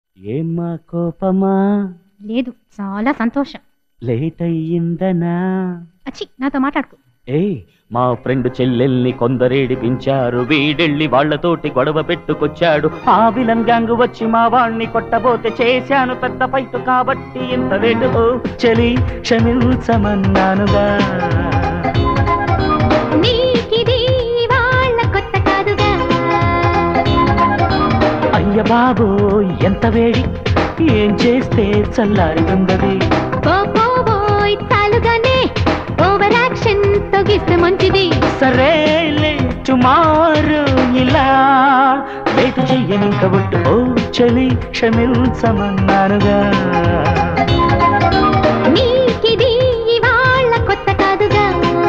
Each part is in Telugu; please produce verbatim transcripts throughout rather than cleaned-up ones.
ఏమ్మా కోపమా? లేదు, చాలా సంతోషం. లేట్ అయ్యిందనా? అచ్చి, నాతో మాట్లాడుకో. ఏ మా ఫ్రెండ్ చెల్లెల్ని కొందరేడిపించారు, వీడెళ్ళి వాళ్లతోటి గొడవ పెట్టుకొచ్చాడు. ఆ విలన్ గ్యాంగ్ వచ్చి మా వాణ్ణి కొట్టబోతే చేశాను పెద్ద ఫైట్, కాబట్టి ఇంత లేటు. చలి క్షమించమన్నానుగా. అయ్య బాబో ఎంత వేడి, ఏం చేస్తే చల్లారుతుందది. మంచిది సరేలే టుమారో ఇలా లేటు చెయ్యని కాబట్టి ఓ చలి క్షమించమన్నానుగా. నీకిది ఇవాళ కొత్త కాదుగా.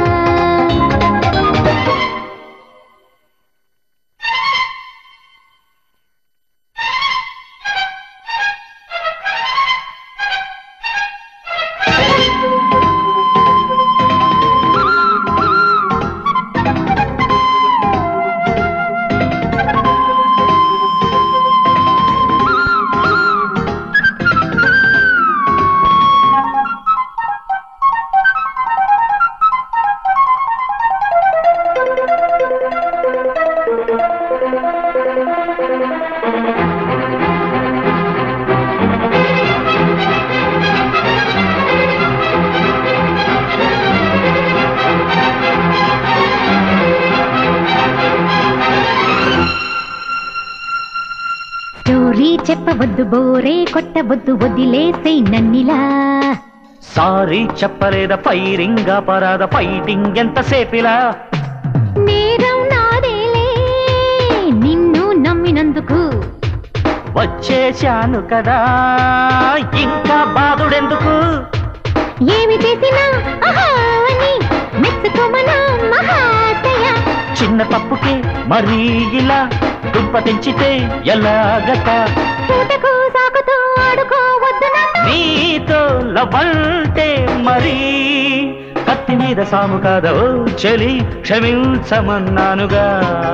చెప్పవద్దు, బోరే కొట్టవద్దు, వదిలేసే నన్నిలా. సారీ చెప్పలేదా, ఫైరింగ్ అపరాధ, ఫైటింగ్ ఎంతసేపిలా. నేరం నాదేలే నిన్ను నమ్మినందుకు. వచ్చేశాను కదా ఇంకా బాధుడెందుకు. ఏమి చేసినా అహాని మెచ్చుకోమనా మహాశయ. చిన్న తప్పుకే మరీ ఇలా దుంప తెంచితే ఎలాగట. పూటకు సాకుతో ఆడుకోవద్దు నీతో లవ్వంటే మరీ కత్తి మీద సాము కాదా. ఓ చలి క్షమించమన్నానుగా.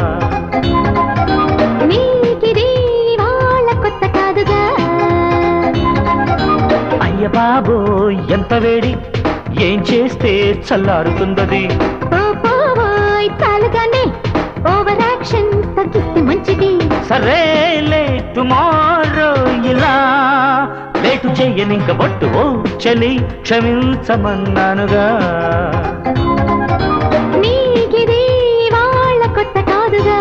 నీకిది వాళ్ళ కొత్త కాదుగా. అయ్య బాబో ఎంత వేడి, ఏం చేస్తే చల్లారుతుందది. చాలుగానే ఓవర్ యాక్షన్ తగ్గిస్తే మంచిది. సరేలే టుమారో ఇలా లేటు చెయ్యనింక బొట్టు. ఓ చలి క్షమించమన్నానుగా. నీకిది వాళ్ళ కొత్త కాదుగా.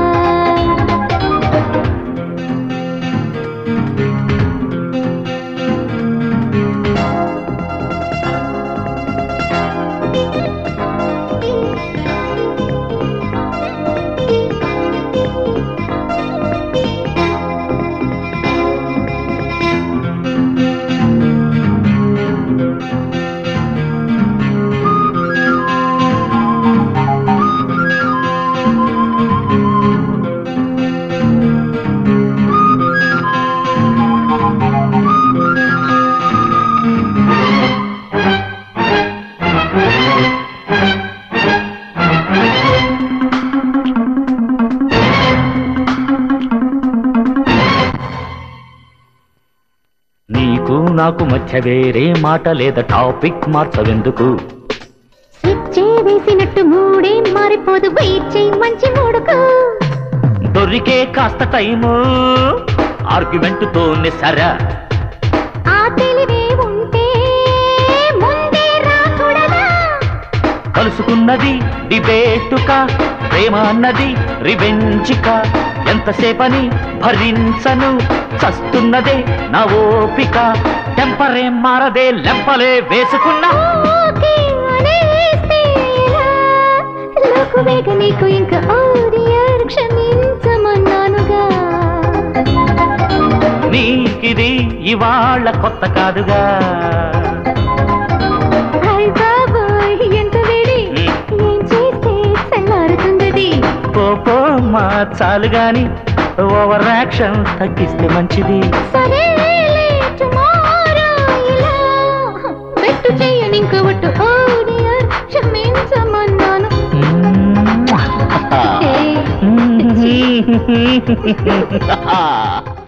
నీకు నాకు మధ్య వేరే మాట లేదా, టాపిక్ మార్చవెందుకు. స్విచ్ వేసినట్టు మూడే మారిపోదు, వెయిట్ చేయి మంచి మూడుకు. దొరికే కాస్త టైము ఆర్గ్యుమెంట్ తోనే సరా. ఆ తెలివే ఉంటే ముందే రాకూడదా. కలుసుకున్నది డిబేటుకా, ప్రేమ అన్నది రివెంజికా. ఎంతసేపని భరించను, చస్తున్నదే నా ఓపిక. టెంపరే మారదే, లెంపలే వేసుకున్నా. నీకు ఇంకా క్షమించమన్నానుగా. నీకిది ఇవాళ కొత్త కాదుగా. ఎంత వేడి, ఏం చేస్తే చల్లారుతుందది. పోపో మా చాలు గాని ఓవర్ యాక్షన్ తగ్గిస్తే మంచిది. పెట్టు చెయ్యని ఇంక ఒట్టు. ఓ డియర్ క్షమించమన్నాను. Ha ha ha.